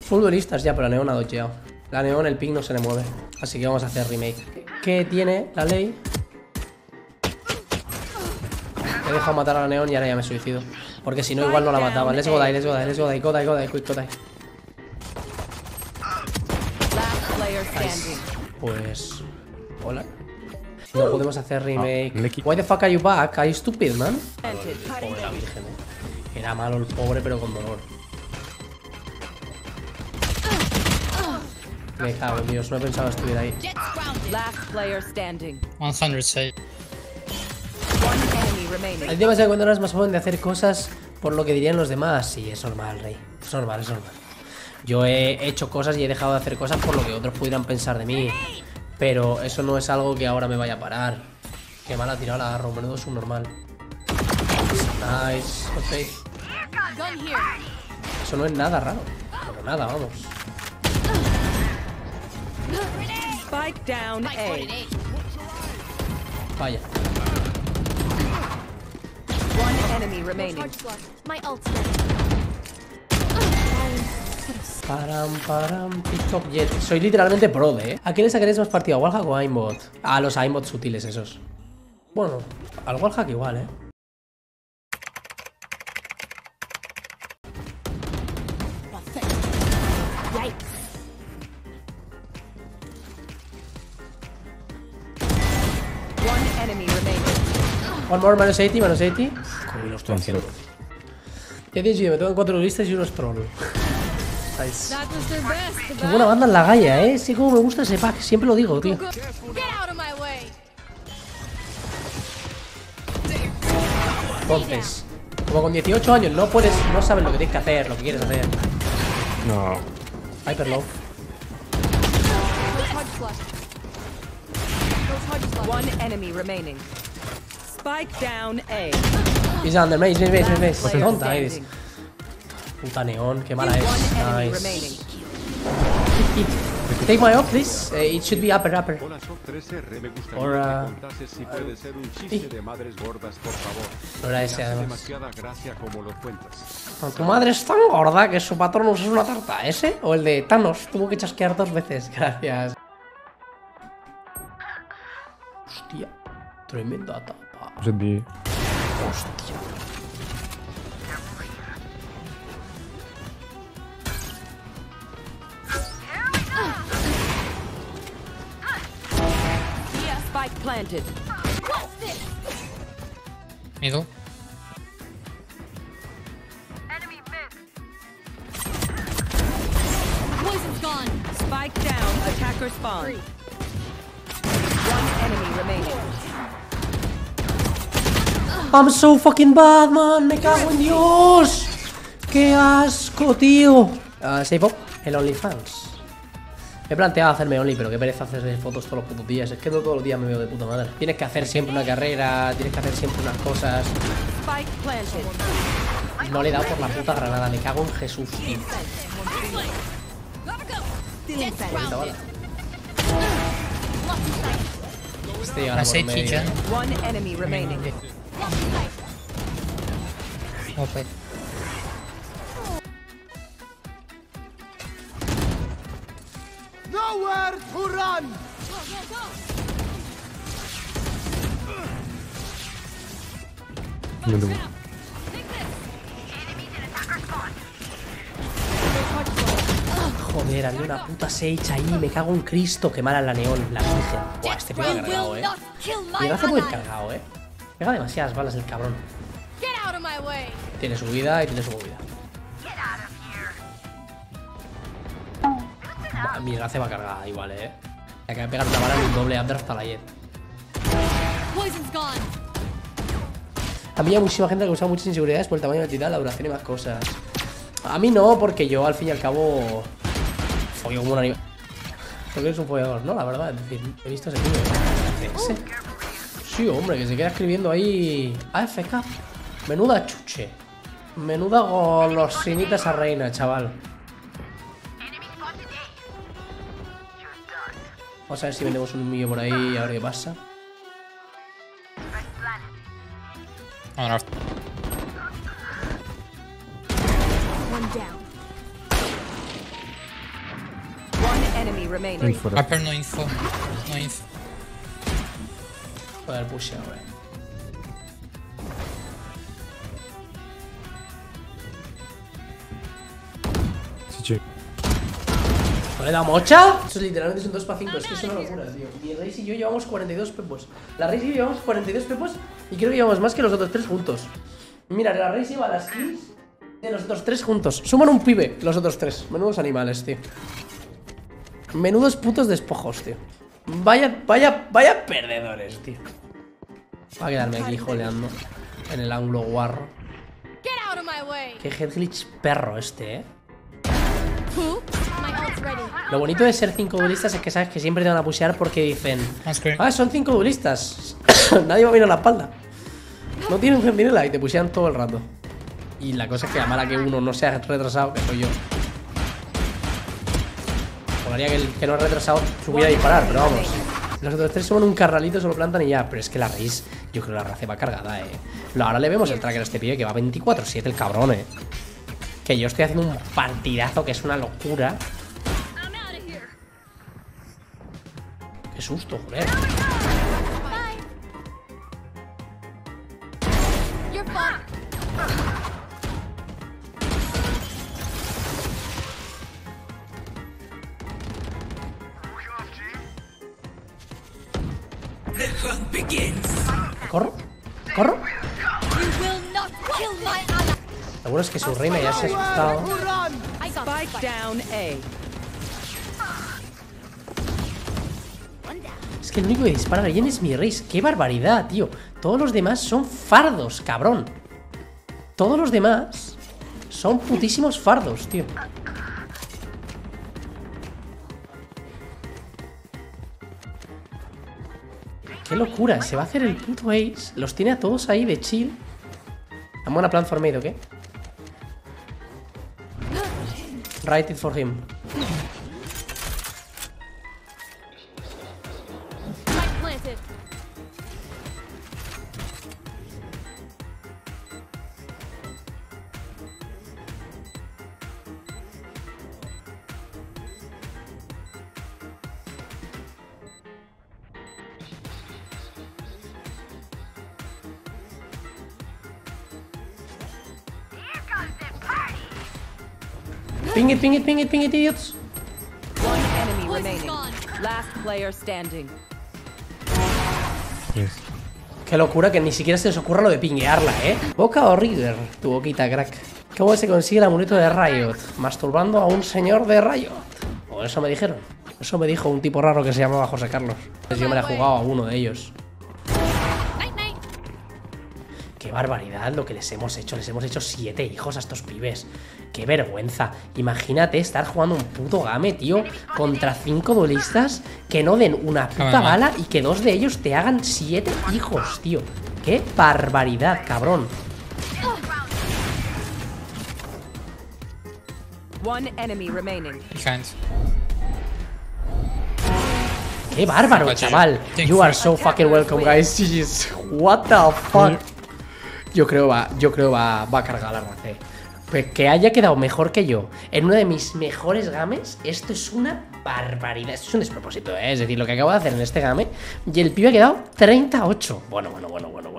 Full duelistas ya, pero la Neon ha dodgeado. La Neon, el ping no se le mueve. Así que vamos a hacer remake. ¿Qué tiene la ley? He dejado matar a la Neon y ahora ya me suicido. Porque si no, igual no la mataban. Let's go die, let's go die, let's go die. Go die, go die, quick, go die. Nice. Pues... Hola. No podemos hacer remake. Why the fuck are you back? Are you stupid, man? Pobre la virgen, Era malo el pobre, pero con dolor. Me cago en Dios, no he pensado que estuviera ahí. Last player standing. 106. Hay demasiado cuando eres más joven de hacer cosas por lo que dirían los demás. Sí, es normal, rey. Es normal, es normal. Yo he hecho cosas y he dejado de hacer cosas por lo que otros pudieran pensar de mí. Pero eso no es algo que ahora me vaya a parar. Qué mal ha tirado la Arrow, menudo es un normal. Nice, ok. Eso no es nada raro. Pero nada, vamos. Spike down A. Vaya. One enemy remaining. Param, TikTok Jet. Soy literalmente pro, ¿A qué le sacaréis más partido? ¿A Wallhack o a aimbot? A los aimbots sutiles esos. Bueno, al Wallhack igual, One enemy remaining. One more, menos 80, menos 80. Como los trolls. Ya dije, me tengo 4 listas y unos troll. Nice. Qué buena banda en la Gaia, Sí, como me gusta ese pack, siempre lo digo, tío. Entonces, como con 18 años no sabes lo que tienes que hacer, lo que quieres hacer. No. Hyperlow. One enemy remaining. Spike down A. He's under, maze. Tonta, Iris. Puta Neon, qué mala es. Nice. Take my up, please. It should be upper. Or, no era ese, además. Tu madre es tan gorda que su patrón es una tarta. ¿Ese? O el de Thanos. Tuvo que chasquear 2 veces. Gracias. Hostia. Tremenda tapa. Hostia. Spike planted. Middle. Poison's gone. Spike down. Attacker spawn. One enemy remaining. I'm so fucking bad, man. Me cago en Dios. Qué asco, tío. Save up. El OnlyFans. Me he planteado hacerme Only, pero qué pereza hacer fotos todos los putos días. Es que no todos los días me veo de puta madre. Tienes que hacer siempre una carrera, tienes que hacer siempre unas cosas. Spike planted. No le he dado por la puta granada, me cago en Jesús, tío. Este llegará por medio. One enemy remaining. Open. Nowhere to run! Joder, había una puta Sage ahí, me cago en Cristo. Qué mala la Neon, la virgen. Buah, este pega cargado, Y hace muy cargado, Pega demasiadas balas el cabrón. Tiene su vida y tiene su movida. Mi gracia va cargada igual, Hay que pegar una bala en un doble under hasta la jet. A mí hay muchísima gente que usa muchas inseguridades por el tamaño del titán, la duración y más cosas. A mí no, porque yo al fin y al cabo follo como un animal. Creo que eres un follador, ¿no? La verdad, es decir, he visto ese vídeo. ¿Ese? Sí, hombre, que se queda escribiendo ahí AFK. Menuda chuche. Menuda golosinita esa reina, chaval. Vamos a ver si vendemos un millo por ahí, a ver qué pasa. On enemy remaining. Fuera. Upper, no info. No info. Voy a dar push ahora. Sí, che. ¿Vale la mocha? Eso literalmente son 2 para 5. Es que es una locura, tío. Mi Reis y yo llevamos 42 pepos. La Reis y yo llevamos 42 pepos. Y creo que llevamos más que los otros 3 juntos. Mira, la Reis lleva las kills de los otros 3 juntos. Suman un pibe los otros 3. Menudos animales, tío. Menudos putos despojos, tío. Vaya perdedores, tío. Voy a quedarme aquí joleando en el ángulo guarro. Get out of my way. Qué head glitch perro este, Who? My ult's ready. Lo bonito de ser 5 duelistas es que sabes que siempre te van a pushear porque dicen: On screen. ah, son 5 duelistas. Nadie va a mirar la espalda. No tienen centinela y te pushean todo el rato. Y la cosa es que a mala que uno no sea retrasado, que soy yo. Molaría que el que no es retrasado supiera disparar, pero vamos. Los otros 3 son un carralito, se lo plantan y ya. Pero es que la Reis, yo creo que la raza va cargada, Ahora le vemos el tracker a este pibe que va 24-7 el cabrón, Que yo estoy haciendo un partidazo que es una locura. I'm out of here. Qué susto, joder. Bye. You're fucked. ¿Corro? ¿Corro? You will not kill my ally. Seguro es que su reina ya se ha asustado. I got Spike spike. down A. One down. Es que el único que dispara bien es mi Reis. ¡Qué barbaridad, tío! Todos los demás son fardos, cabrón. Todos los demás son putísimos fardos, tío. ¡Qué locura! Se va a hacer el puto ace. Los tiene a todos ahí de chill. I'm gonna plan for mid, ¿ok? Write it for him. Spike planted. Ping it, ping it, ping it, ping it, idiots. One enemy Poison's remaining. gone. Last player standing. Yes. Qué locura que ni siquiera se les ocurra lo de pinguearla, ¿Boca o Rigger? Tu boquita, crack. ¿Cómo se consigue el amuleto de Riot? Masturbando a un señor de Riot. O eso me dijeron. Eso me dijo un tipo raro que se llamaba José Carlos. Pues yo me la he jugado a uno de ellos. Night night. Qué barbaridad lo que les hemos hecho. Les hemos hecho 7 hijos a estos pibes. Qué vergüenza. Imagínate estar jugando un puto game, tío, contra 5 duelistas que no den una puta bala y que 2 de ellos te hagan 7 hijos, tío. Qué barbaridad, cabrón. One enemy remaining. Behind. Qué bárbaro, Oye, chaval. You are so fucking welcome, guys. Jeez. What the fuck. Yo creo va a cargar la raza. Pues que haya quedado mejor que yo en uno de mis mejores games, esto es una barbaridad. Esto es un despropósito, Es decir, lo que acabo de hacer en este game. Y el pibe ha quedado 38. Bueno.